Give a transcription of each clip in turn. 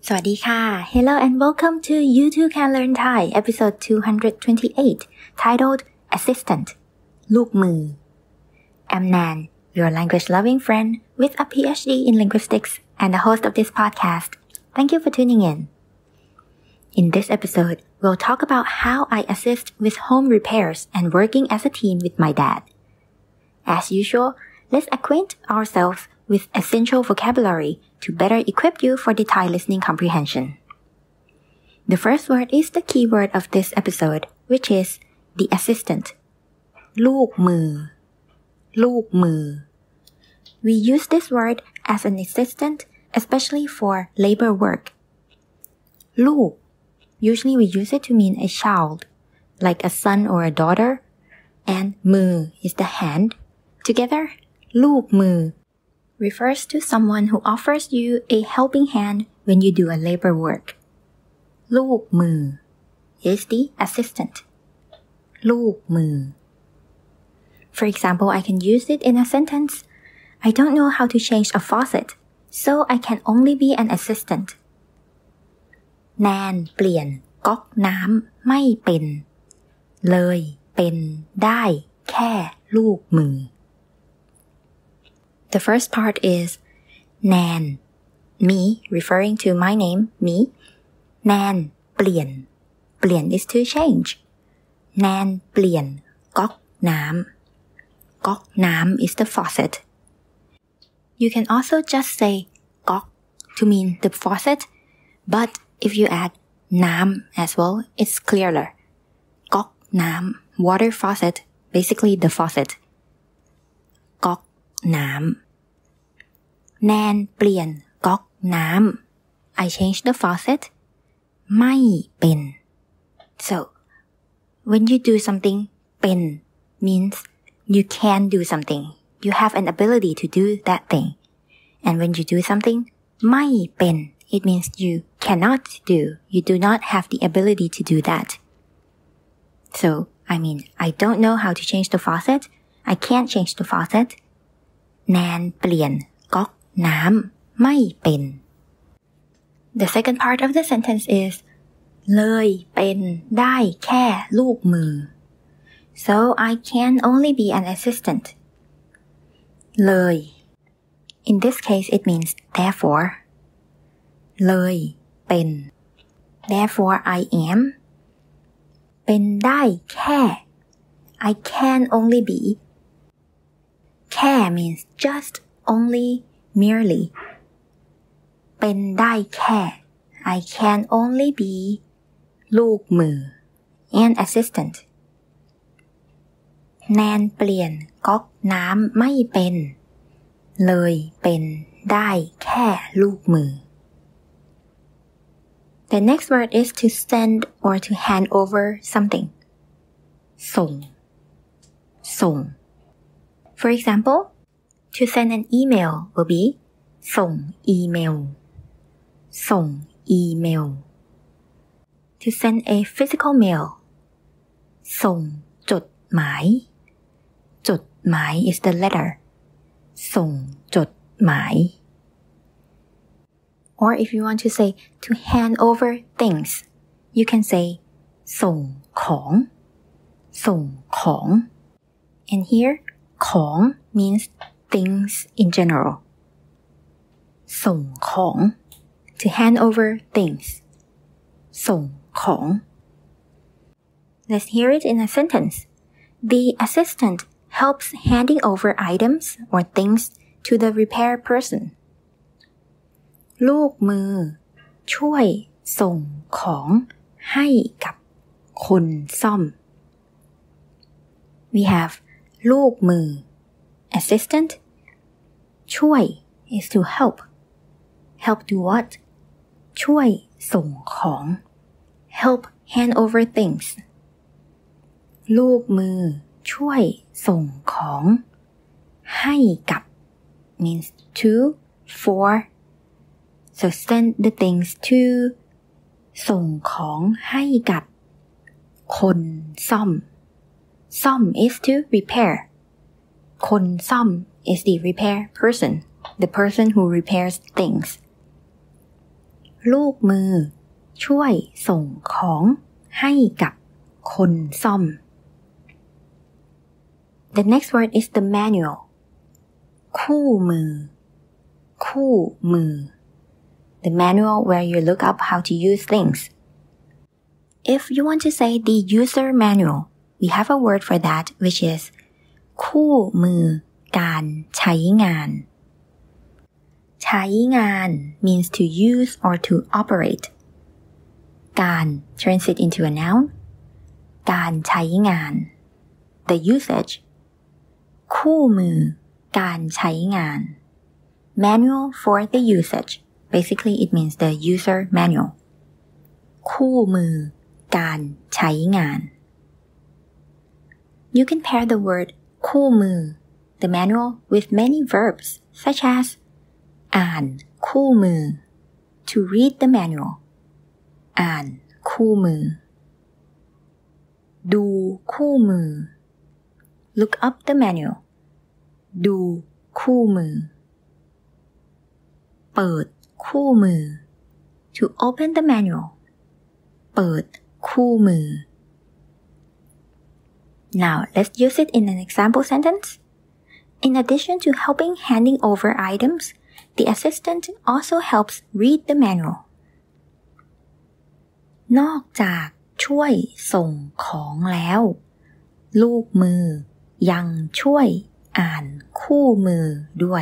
สวัสดีค่ะ Hello and welcome to You Too Can Learn Thai episode 228 titled Assistant ลูกมือ I'm Nan, your language loving friend with a PhD in linguistics and the host of this podcast. Thank you for tuning in. In this episode, we'll talk about how I assist with home repairs and working as a team with my dad. As usual, let's acquaint ourselves with essential vocabulary to better equip you for the Thai listening comprehension. The first word is the key word of this episode, which is the assistant. ลูกมือ ลูกมือ We use this word as an assistant, especially for labor work. ลูก Usually we use it to mean a child, like a son or a daughter, and มือ is the hand. Together, ลูกมือrefers to someone who offers you a helping hand when you do a labor work. ลูกมือ is the assistant. ลูกมือ For example, I can use it in a sentence. I don't know how to change a faucet, so I can only be an assistant. แนนเปลี่ยนก๊อกน้ำไม่เป็นเลยเป็นได้แค่ลูกมือThe first part is Nan, me, referring to my name, me. Nan, เปลี่ยน เปลี่ยน is to change. Nan เปลี่ยนก๊อกน้ำ ก๊อกน้ำ is the faucet. You can also just say ก๊อก to mean the faucet, but if you add น้ำ as well, it's clearer. ก๊อกน้ำ water faucet, basically the faucet. ก๊อกน้ำแนนเปลี่ยนก๊อกน้ำ I changed the faucet ไม่เป็น So when you do something เป็น means you can do something you have an ability to do that thing and when you do something ไม่เป็น it means you cannot do you do not have the ability to do that So I mean I don't know how to change the faucet I can't change the faucetแนนเปลี่ยนก๊อกน้ำไม่เป็น The second part of the sentence is เลยเป็นได้แค่ลูกมือ So I can only be an assistant เลย In this case it means therefore เลยเป็น Therefore I am เป็นได้แค่ I can only beแค่ means just only merely เป็นได้แค่ I can only be ลูกมือ an assistant แนนเปลี่ยนก๊อกน้ำไม่เป็นเลยเป็นได้แค่ลูกมือ The next word is to send or to hand over something ส่ง ส่งFor example, to send an email will be ส่งอีเมล ส่งอีเมล To send a physical mail ส่งจดหมาย จดหมาย is the letter ส่งจดหมาย Or if you want to say to hand over things, you can say ส่งของ ส่งของ And hereของ means things in general ส่งของ to hand over things ส่งของ Let's hear it in a sentence. The assistant helps handing over items or things to the repair person. ลูกมือช่วยส่งของให้กับคนซ่อม We have ลูกมือ assistant ช่วย is to help help do what ช่วยส่งของ help hand over things ลูกมือช่วยส่งของให้กับ means to for so send the things to ส่งของให้กับคนซ่อมซ่อม is to repair คนซ่อม is the repair person the person who repairs things ลูกมือช่วยส่งของให้กับคนซ่อม The next word is the manual คู่มือคู่มือ The manual where you look up how to use things. If you want to say the user manual, we have a word for that which is คู่มือการใช้งานใช้งาน means to use or to operate. การ turns it into a noun. การใช้งาน the usage. คู่มือการใช้งาน manual for the usage. Basically it means the user manual. คู่มือการใช้งาน You can pair the word คู่มือ the manual with many verbs such as อ่านคู่มือ to read the manual อ่านคู่มือดูคู่มือ look up the manual ดูคู่มือเปิดคู่มือ to open the manual เปิดคู่มือ Now let's use it in an example sentence. In addition to helping handing over items, the assistant also helps read the manual. นอกจากช่วยส่งของแล้วลูกมือยังช่วยอ่านคู่มือด้วย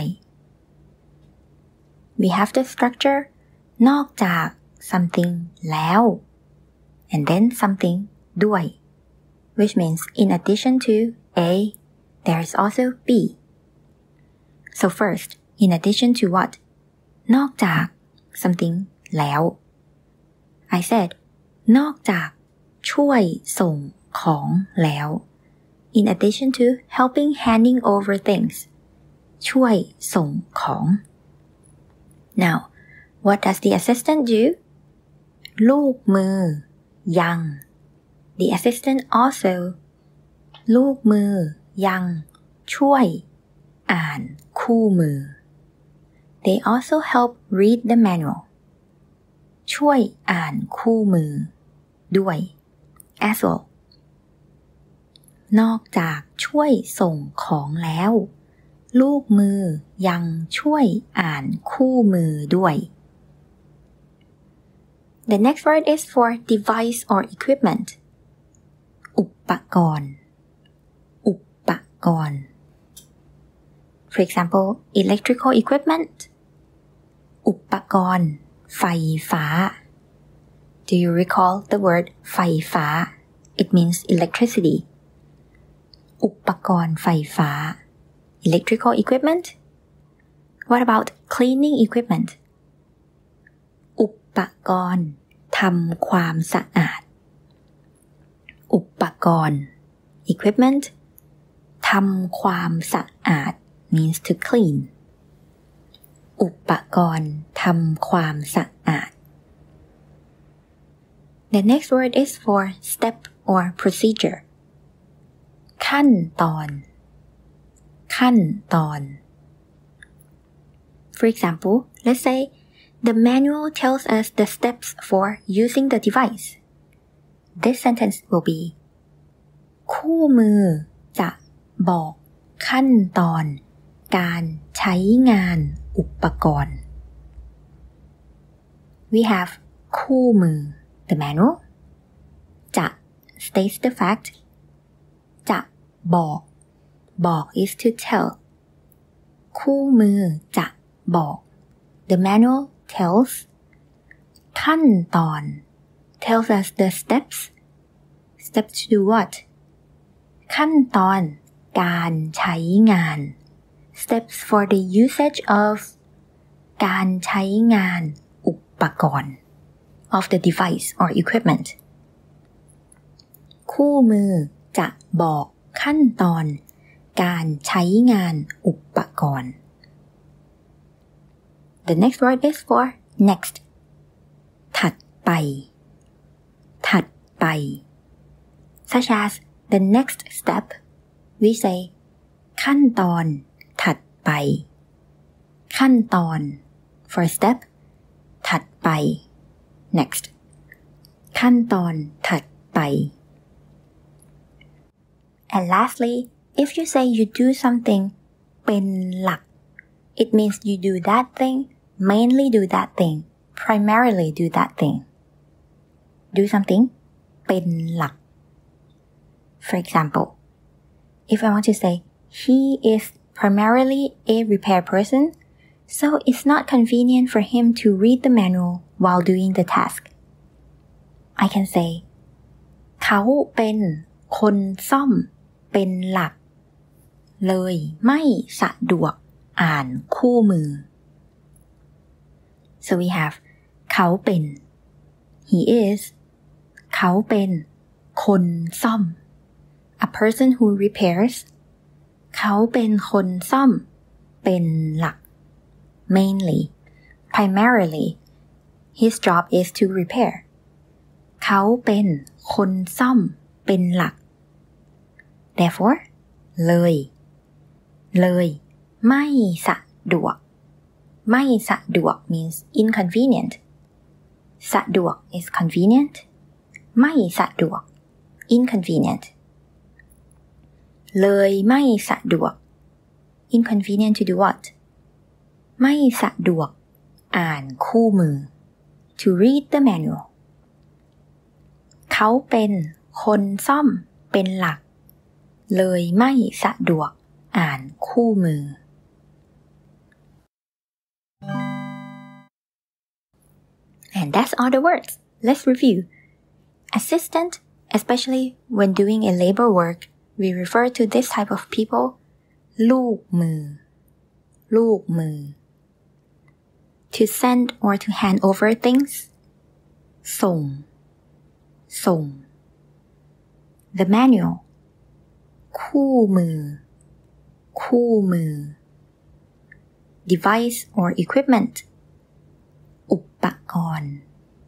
We have the structure นอกจาก something แล้ว and then something ด้วย which means in addition to A, there is also B. So first, in addition to what? นอกจาก something แล้ว I said นอกจากช่วยส่งของแล้ว in addition to helping handing over things ช่วยส่งของ Now, what does the assistant do? ลูกมือยัง The assistant also ลูกมือยังช่วยอ่านคู่มือ They also help read the manual ช่วยอ่านคู่มือด้วย as well นอกจากช่วยส่งของแล้วลูกมือยังช่วยอ่านคู่มือด้วย The next word is for device or equipment อุปกรณ์อุปกรณ์ For example, electrical equipment อุปกรณ์ไฟฟ้า Do you recall the word ไฟฟ้า It means electricity อุปกรณ์ไฟฟ้า Electrical equipment? What about cleaning equipment? อุปกรณ์ทำความสะอาดอุปกรณ์ equipment ทำความสะอาด means to clean อุปกรณ์ทำความสะอาด The next word is for step or procedure ขั้นตอนขั้นตอน For example, let's say the manual tells us the steps for using the device. This sentence will be คู่มือจะบอกขั้นตอนการใช้งานอุปกรณ์ We have คู่มือ the manual จะ states the fact จะบอกis to tell คู่มือจะบอก The manual tells ขั้นตอน tells us the steps to do what ขั้นตอนการใช้งาน steps for the usage of การใช้งานอุปกรณ์ of the device or equipment คู่มือจะบอกขั้นตอนการใช้งานอุปกรณ์ The next word is for next ถัดไปถัดไป such as the next step we say ขั้นตอนถัดไปขั้นตอน for step ถัดไป next ขั้นตอนถัดไป and lastly if you say you do something เป็นหลัก it means you do that thing mainly do that thing primarily do that thing do something เป็นหลัก for example if I want to say he is primarily a repair person so it's not convenient for him to read the manual while doing the task I can say เขาเป็นคนซ่อมเป็นหลักเลยไม่สะดวกอ่านคู่มือ so we have เขาเป็น he is เขาเป็นคนซ่อม a person who repairs เขาเป็นคนซ่อมเป็นหลัก mainly primarily his job is to repair เขาเป็นคนซ่อมเป็นหลัก therefore เลยไม่สะดวกไม่สะดวก means inconvenient สะดวก is convenient ไม่สะดวก inconvenient เลยไม่สะดวก inconvenient to do what ไม่สะดวกอ่านคู่มือ to read the manual เขาเป็นคนซ่อมเป็นหลักเลยไม่สะดวกอ่านคู่มือ and that's all the words let's review assistant especially when doing a labor work we refer to this type of people ลูกมือ to send or to hand over things ส่ง the manual คู่มือ device or equipment อุปกรณ์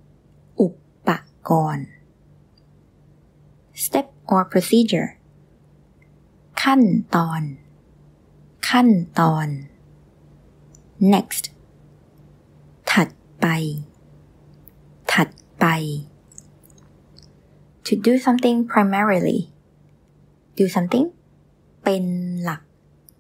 step or procedure ขั้นตอน next ถัดไป to do something primarily do something เป็นหลัก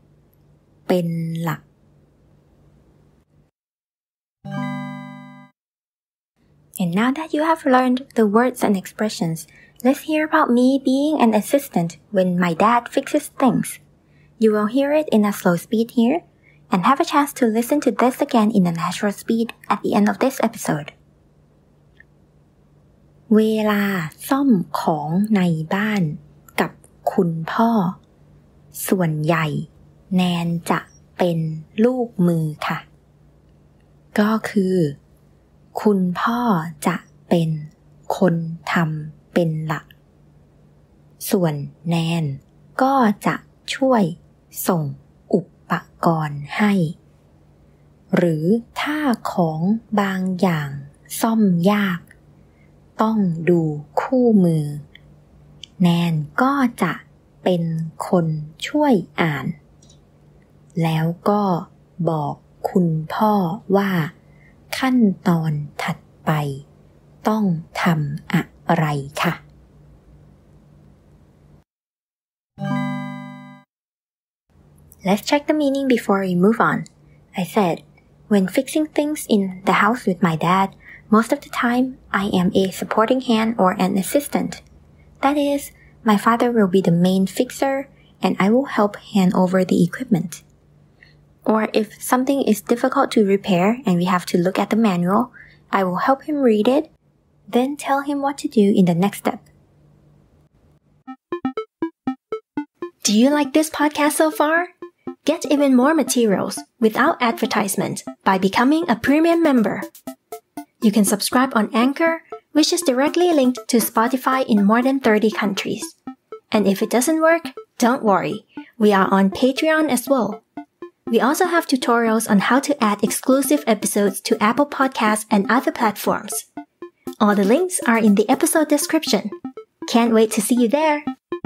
And now that you have learned the words and expressions, let's hear about me being an assistant when my dad fixes things. You will hear it in a slow speed here, and have a chance to listen to this again in a natural speed at the end of this episode. เวลาซ่อมของในบ้านกับคุณพ่อส่วนใหญ่แนนจะเป็นลูกมือค่ะก็คือคุณพ่อจะเป็นคนทำเป็นหลักส่วนแนนก็จะช่วยส่งอุปกรณ์ให้หรือถ้าของบางอย่างซ่อมยากต้องดูคู่มือแนนก็จะเป็นคนช่วยอ่านแล้วก็บอกคุณพ่อว่าขั้นตอนถัดไปต้องทำอะไรค่ะ Let's check the meaning before we move on. I said, when fixing things in the house with my dad, most of the time I am a supporting hand or an assistant. That is, my father will be the main fixer and I will help hand over the equipment. Or if something is difficult to repair and we have to look at the manual, I will help him read it, then tell him what to do in the next step. Do you like this podcast so far? Get even more materials without advertisement by becoming a premium member. You can subscribe on Anchor, which is directly linked to Spotify in more than 30 countries. And if it doesn't work, don't worry. We are on Patreon as well. We also have tutorials on how to add exclusive episodes to Apple Podcasts and other platforms. All the links are in the episode description. Can't wait to see you there!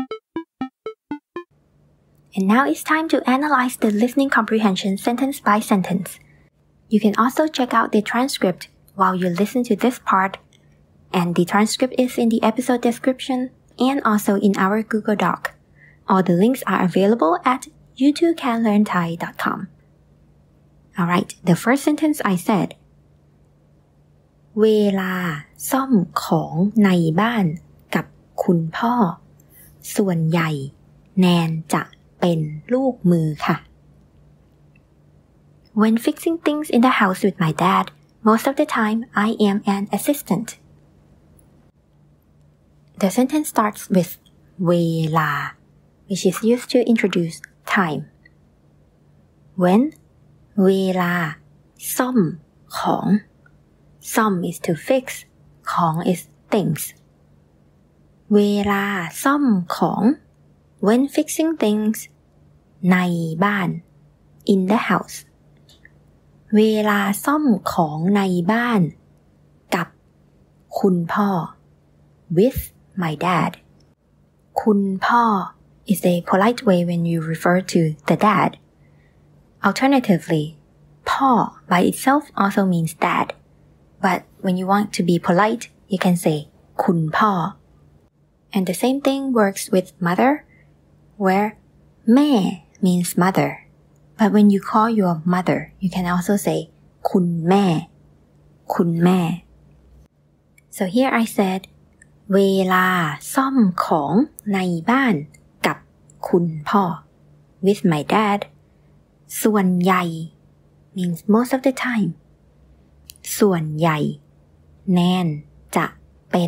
And now it's time to analyze the listening comprehension sentence by sentence. You can also check out the transcript while you listen to this part and the transcript is in the episode description and also in our Google Doc. All the links are available at youtubecanlearnthai.com. Alright, the first sentence I said เวลาซ่อมของในบ้านกับคุณพ่อส่วนใหญ่แนนจะเป็นลูกมือค่ะ When fixing things in the house with my dad, most of the time I am an assistant. The sentence starts with เวลา which is used to introduce time. When เวลาซ่อมของซ่อม is to fix ของ is things เวลาซ่อมของ when fixing things ในบ้าน in the house เวลาซ่อมของในบ้านกับคุณพ่อ with my dad คุณพ่อ is a polite way when you refer to the dad. Alternatively, พ่อ by itself also means dad, but when you want to be polite, you can say คุณพ่อ And the same thing works with mother, where แม่ means mother, but when you call your mother, you can also say คุณแม่ คุณแม่ So here I said เวลาซ่อมของในบ้านกับคุณพ่อ with my dad ส่วนใหญ่ means most of the time ส่วนใหญ่แนนจะเป็น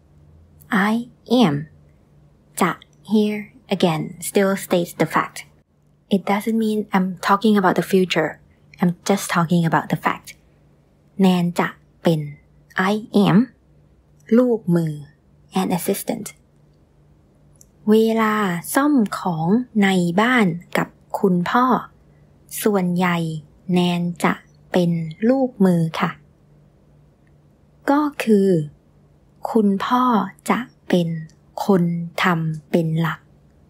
I am จะ here again still states the fact. It doesn't mean I'm talking about the future. I'm just talking about the fact. แนนจะเป็น I am ลูกมือ an assistant. เวลาซ่อมของในบ้านกับคุณพ่อส่วนใหญ่แนนจะเป็นลูกมือค่ะก็คือคุณพ่อจะเป็นคนทำเป็นหลัก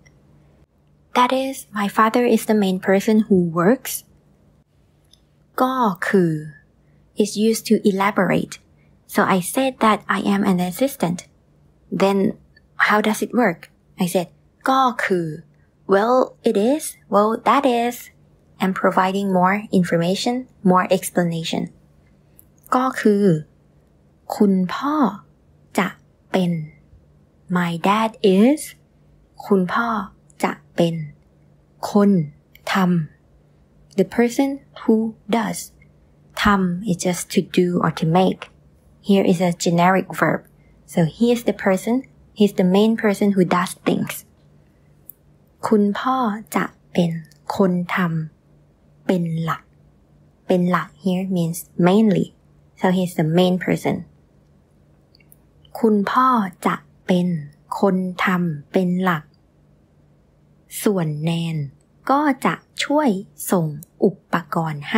That is, my father is the main person who works. ก็คือ is used to elaborate. So I said that I am an assistant. Then how does it work? I said ก็คือ Well, it is. Well, that is. I'm providing more information, more explanation. ก็คือคุณพ่อจะเป็น My dad is คุณพ่อจะเป็นคนทำ The person who does ทำ is just to do or to make. Here is a generic verb. So he is the person, he's the main person who does things. คุณพ่อจะเป็นคนทำเป็นหลักเป็นหลัก here means mainly. So he's the main person. คุณพ่อจะเป็นคนทำเป็นหลักส่วนแนนก็จะช่วยส่งอุปกรณ์ให้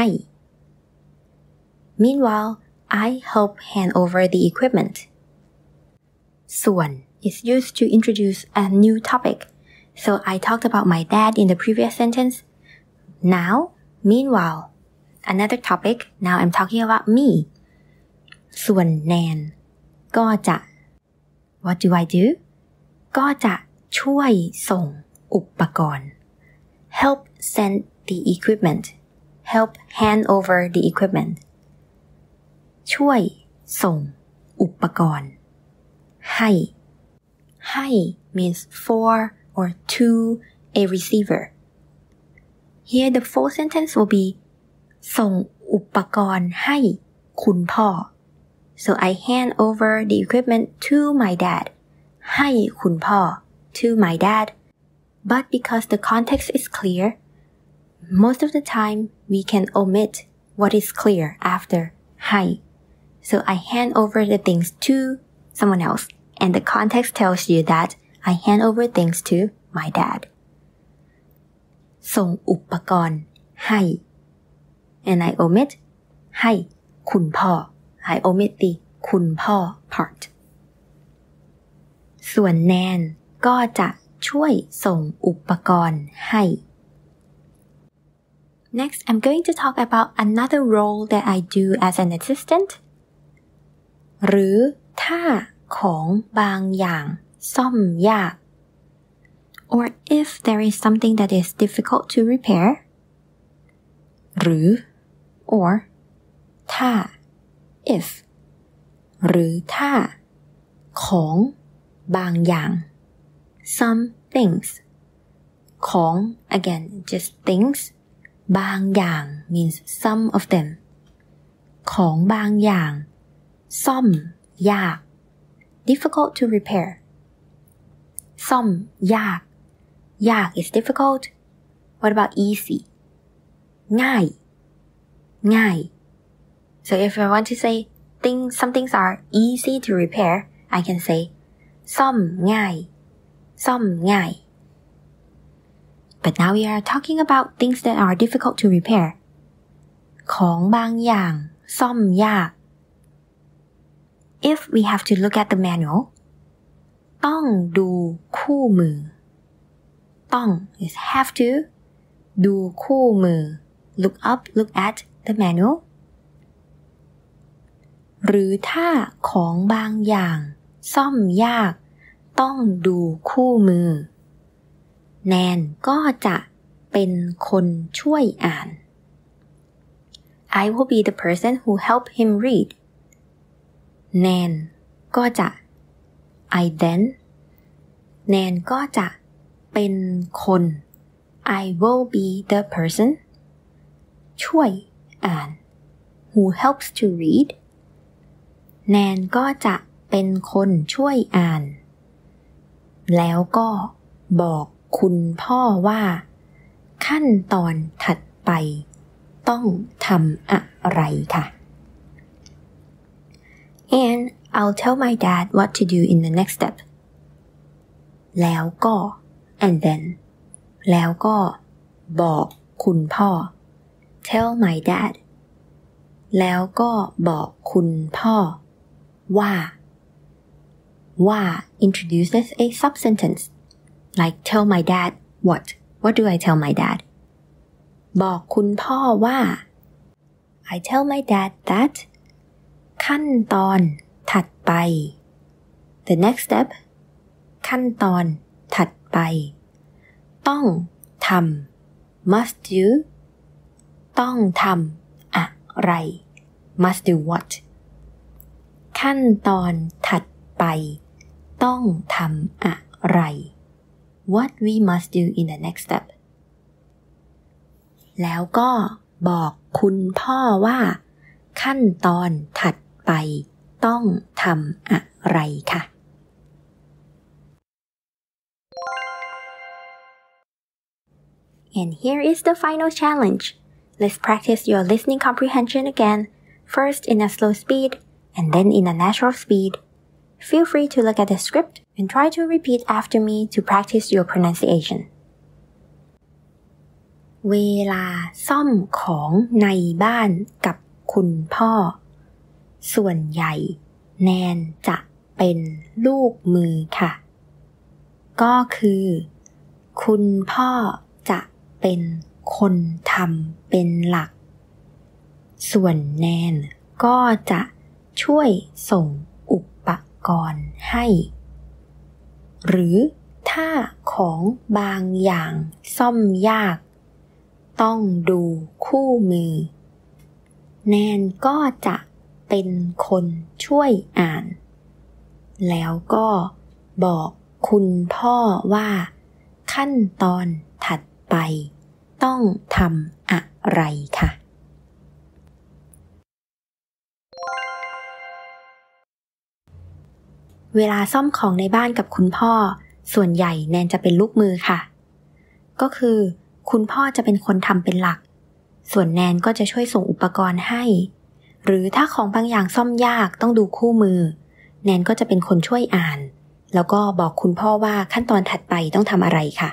Meanwhile, I help hand over the equipment. ส่วน is used to introduce a new topic. So I talked about my dad in the previous sentence. Now, meanwhile, another topic. Now I'm talking about me. ส่วนแนนก็จะ What do I do? ก็จะช่วยส่งอุปกรณ์ Help send the equipment. Help hand over the equipment. ช่วยส่งอุปกรณ์ให้ให้ means for or to a receiver. Here the full sentence will be ส่งอุปกรณ์ให้คุณพ่อ So I hand over the equipment to my dad. ให้คุณพ่อ to my dad. But because the context is clear, most of the time we can omit what is clear after ให้ So I hand over the things to someone else. And the context tells you that I hand over things to my dad. ส่งอุปกรณ์ให้ And I omit ให้คุณพ่อ I omit the คุณพ่อ part. ส่วนแนนก็จะช่วยส่งอุปกรณ์ให้ Next, I'm going to talk about another role that I do as an assistant. หรือถ้าของบางอย่างซ่อมยาก or if there is something that is difficult to repair หรือ or ถ้า if หรือถ้าของบางอย่าง some things ของ again just things บางอย่าง means some of them ของบางอย่างซ่อมยาก difficult to repair ซ่อมยาก is difficult. What about easy? ง่าย So if I want to say some things are easy to repair, I can say ซ่อมง่าย But now we are talking about things that are difficult to repair. ของบางอย่างซ่อมยาก If we have to look at the manual, ต้องดูคู่มือ ต้อง is have to ดูคู่มือ look at the manual หรือถ้าของบางอย่างซ่อมยากต้องดูคู่มือแนนก็จะเป็นคนช่วยอ่าน I will be the person who help him read แนนก็จะ I then แนนก็จะเป็นคน I will be the person ช่วยอ่าน who helps to read แนนก็จะเป็นคนช่วยอ่านแล้วก็บอกคุณพ่อว่าขั้นตอนถัดไปต้องทำอะไรค่ะ And I'll tell my dad what to do in the next step แล้วก็ and then แล้วก็บอกคุณพ่อ tell my dad แล้วก็บอกคุณพ่อว่า introduces a subsentence like tell my dad what do I tell my dad บอกคุณพ่อว่า I tell my dad that ขั้นตอนถัดไป the next step ขั้นตอนถัดไปต้องทำ must do ต้องทำอะไร must do what ขั้นตอนถัดไปต้องทำอะไร what we must do in the next step แล้วก็บอกคุณพ่อว่าขั้นตอนถัดไปต้องทำอะไรค่ะ And here is the final challenge. Let's practice your listening comprehension again, first in a slow speed and then in a natural speed. Feel free to look at the script and try to repeat after me to practice your pronunciation. เวลาซ่อมของในบ้านกับคุณพ่อส่วนใหญ่แนนจะเป็นลูกมือค่ะก็คือคุณพ่อจะเป็นคนทำเป็นหลักส่วนแนนก็จะช่วยส่งอุปกรณ์ให้หรือถ้าของบางอย่างซ่อมยากต้องดูคู่มือแนนก็จะเป็นคนช่วยอ่านแล้วก็บอกคุณพ่อว่าขั้นตอนถัดไปต้องทำอะไรค่ะเวลาซ่อมของในบ้านกับคุณพ่อส่วนใหญ่แนนจะเป็นลูกมือค่ะก็คือคุณพ่อจะเป็นคนทำเป็นหลักส่วนแนนก็จะช่วยส่งอุปกรณ์ให้หรือถ้าของบางอย่างซ่อมยากต้องดูคู่มือแนนก็จะเป็นคนช่วยอ่านแล้วก็บอกคุณพ่อว่าขั้นตอนถัดไปต้องทำอะไรค่ะ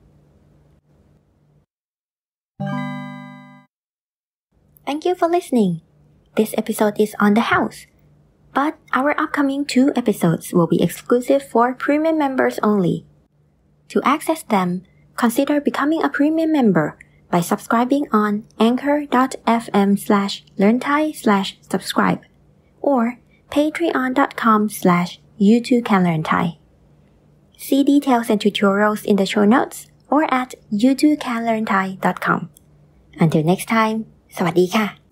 Thank you for listening. This episode is on the house, but our upcoming 2 episodes will be exclusive for premium members only. To access them, consider becoming a premium member by subscribing on anchor.fm/learnthai/subscribe or patreon.com/youtoocanlearnthai. See details and tutorials in the show notes or at youtoocanlearnthai.com. Until next time สวัสดีค่ะ